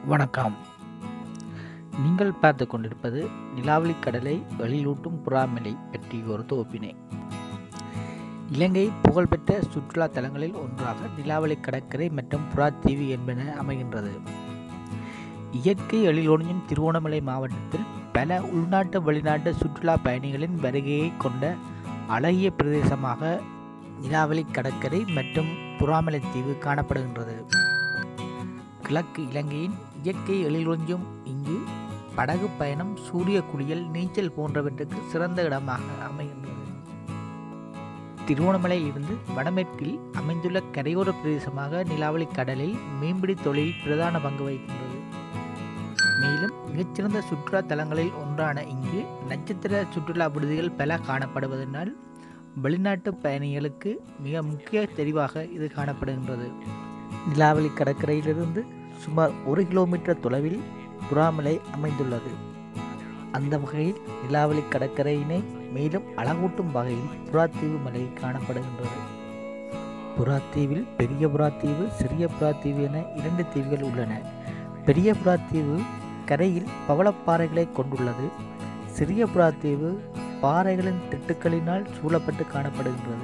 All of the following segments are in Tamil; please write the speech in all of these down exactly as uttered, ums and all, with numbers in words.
வணக்கம். நீங்கள் பார்த்து கொண்டிருப்பது நிலாவெளி கடலை வெளியூட்டும் புறாமலை பற்றி ஒரு தொகுப்பினை. இலங்கை புகழ்பெற்ற சுற்றுலா தலங்களில் ஒன்றாக நிலாவெளி கடற்கரை மற்றும் புறாத்தீவு என்பன அமைகின்றது. இயற்கை எழிலொளியும் திருவோணமலை மாவட்டத்தில் பல உள்நாட்டு வெளிநாட்டு சுற்றுலா பயணிகளின் வருகையை கொண்ட அழகிய பிரதேசமாக நிலாவெளி கடற்கரை மற்றும் புறாமலை தீவு காணப்படுகின்றது. கிழக்கு இலங்கையின் இயற்கை எழிலொளியும் இங்கு படகு பயணம், சூரிய குளியல், நீச்சல் போன்றவற்றுக்கு சிறந்த இடமாக அமைகின்றது. திருவோணமலையில் இருந்து வடமேற்கில் அமைந்துள்ள கரையோர பிரதேசமாக நிலாவெளி கடலில் மீன்பிடி தொழில் பிரதான பங்கு வகிக்கின்றது. மேலும் மிகச்சிறந்த சுற்றுலா தலங்களில் ஒன்றான இங்கு நட்சத்திர சுற்றுலா விடுதிகள் பல காணப்படுவதனால் வெளிநாட்டு பயணிகளுக்கு மிக முக்கிய தெரிவாக இது காணப்படுகின்றது. நிலாவெளி கடற்கரையிலிருந்து சுமார் ஒரு கிலோமீட்டர் தொலைவில் புறாமலை அமைந்துள்ளது. அந்த வகையில் நிலாவெளி கடற்கரையினை மேலும் அழகூட்டும் வகையில் புறாத்தீவு மலை காணப்படுகின்றது. புறாத்தீவில் பெரிய புறாத்தீவு, சிறிய புறாத்தீவு என இரண்டு தீவுகள் உள்ளன. பெரிய புறாத்தீவு கரையில் பவளப்பாறைகளை கொண்டுள்ளது. சிறிய புறாத்தீவு பாறைகளின் திட்டுக்களினால் சூழப்பட்டு காணப்படுகின்றது.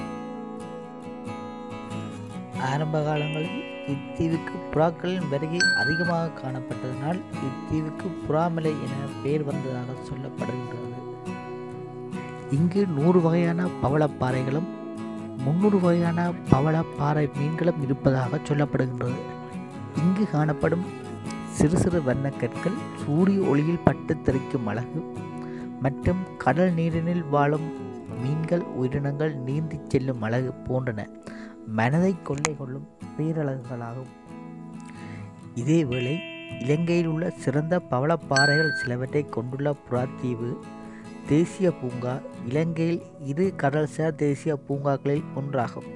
ஆரம்ப காலங்களில் இத்தீவுக்கு புறாக்களின் வருகை அதிகமாக காணப்பட்டதனால் இத்தீவுக்கு புறாமலை என பெயர் வந்ததாக சொல்லப்படுகின்றது. இங்கு நூறு வகையான பவளப்பாறைகளும் முன்னூறு வகையான பவளப்பாறை மீன்களும் இருப்பதாக சொல்லப்படுகின்றது. இங்கு காணப்படும் சிறு சிறு வண்ணக்கற்கள் சூரிய ஒளியில் பட்டு தெறிக்கும் அழகு மற்றும் கடல் நீரினில் வாழும் மீன்கள், உயிரினங்கள் நீந்தி செல்லும் அழகு போன்றன மனதை கொள்ளை கொள்ளும் பேரழகுகளாகும். இதேவேளை இலங்கையில் உள்ள சிறந்த பவளப்பாறைகள் சிலவற்றை கொண்டுள்ள புறாத்தீவு தேசிய பூங்கா இலங்கையில் இரு கடல்சார் தேசிய பூங்காக்களில் ஒன்றாகும்.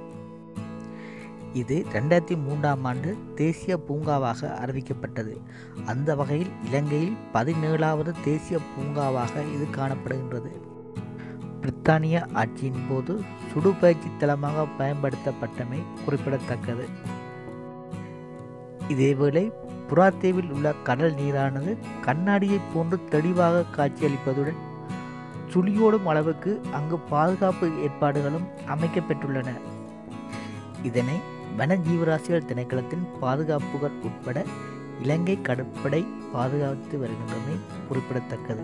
இது ரெண்டாயிரத்தி மூன்றாம் ஆண்டு தேசிய பூங்காவாக அறிவிக்கப்பட்டது. அந்த வகையில் இலங்கையில் பதினேழாவது தேசிய பூங்காவாக இது காணப்படுகின்றது. பிரித்தானிய ஆட்சியின் போது சுடுபயிற்சி தளமாக பயன்படுத்தப்பட்டமை குறிப்பிடத்தக்கது. இதேவேளை புறாத்தீவில் உள்ள கடல் நீரானது கண்ணாடியை போன்று தெளிவாக காட்சியளிப்பதுடன் சுழியோடும் அளவுக்கு அங்கு பாதுகாப்பு ஏற்பாடுகளும் அமைக்கப்பெற்றுள்ளன. இதனை வன ஜீவராசிகள் திணைக்களத்தின் பாதுகாப்புகள் உட்பட இலங்கை கடற்படை பாதுகாத்து வருகின்றமை குறிப்பிடத்தக்கது.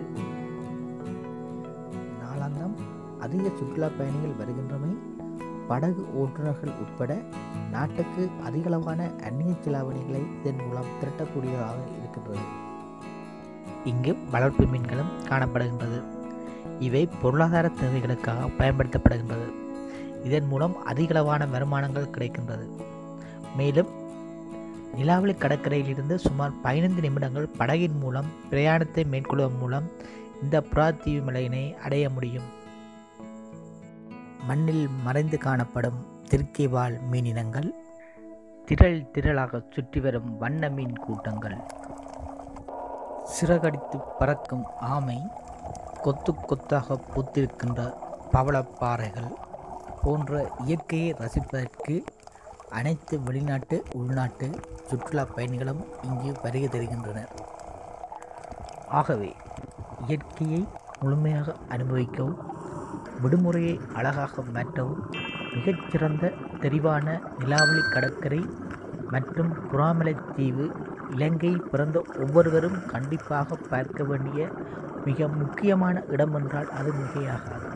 நாளாந்தம் அதிக சுற்றுலா பயணிகள் வருகின்றமை படகு ஓட்டுநர்கள் உட்பட நாட்டுக்கு அதிகளவான அந்நிய செலாவணிகளை இதன் மூலம் திரட்டக்கூடியதாக இருக்கின்றது. இங்கு வளர்ப்பு மீன்களும் காணப்படுகின்றது. இவை பொருளாதார தேவைகளுக்காக பயன்படுத்தப்படுகின்றது. இதன் மூலம் அதிகளவான வருமானங்கள் கிடைக்கின்றது. மேலும் நிலாவெளி கடற்கரையிலிருந்து சுமார் பதினைந்து நிமிடங்கள் படகின் மூலம் பிரயாணத்தை மேற்கொள்வதன் மூலம் இந்த புறாத்தீவு மலையினை அடைய முடியும். மண்ணில் மறைந்து காணப்படும் திருக்கை வாழ் மீனினங்கள், திரள் திரளாக சுற்றி வரும் வண்ண மீன் கூட்டங்கள், சிறகடித்து பறக்கும் ஆமை, கொத்து கொத்தாக பூத்திருக்கின்ற பவளப்பாறைகள் போன்ற இயற்கையை ரசிப்பதற்கு அனைத்து வெளிநாட்டு உள்நாட்டு சுற்றுலா பயணிகளும் இங்கு வருகை தருகின்றனர். ஆகவே இயற்கையை முழுமையாக அனுபவிக்கவும் விடுமுறையை அழகாக மாற்றவும் மிகச்சிறந்த தெரிவான நிலாவெளி கடற்கரை மற்றும் புறாமலை தீவு இலங்கையில் பிறந்த ஒவ்வொருவரும் கண்டிப்பாக பார்க்க வேண்டிய மிக முக்கியமான இடம் என்றால் அது மிகையாகாது.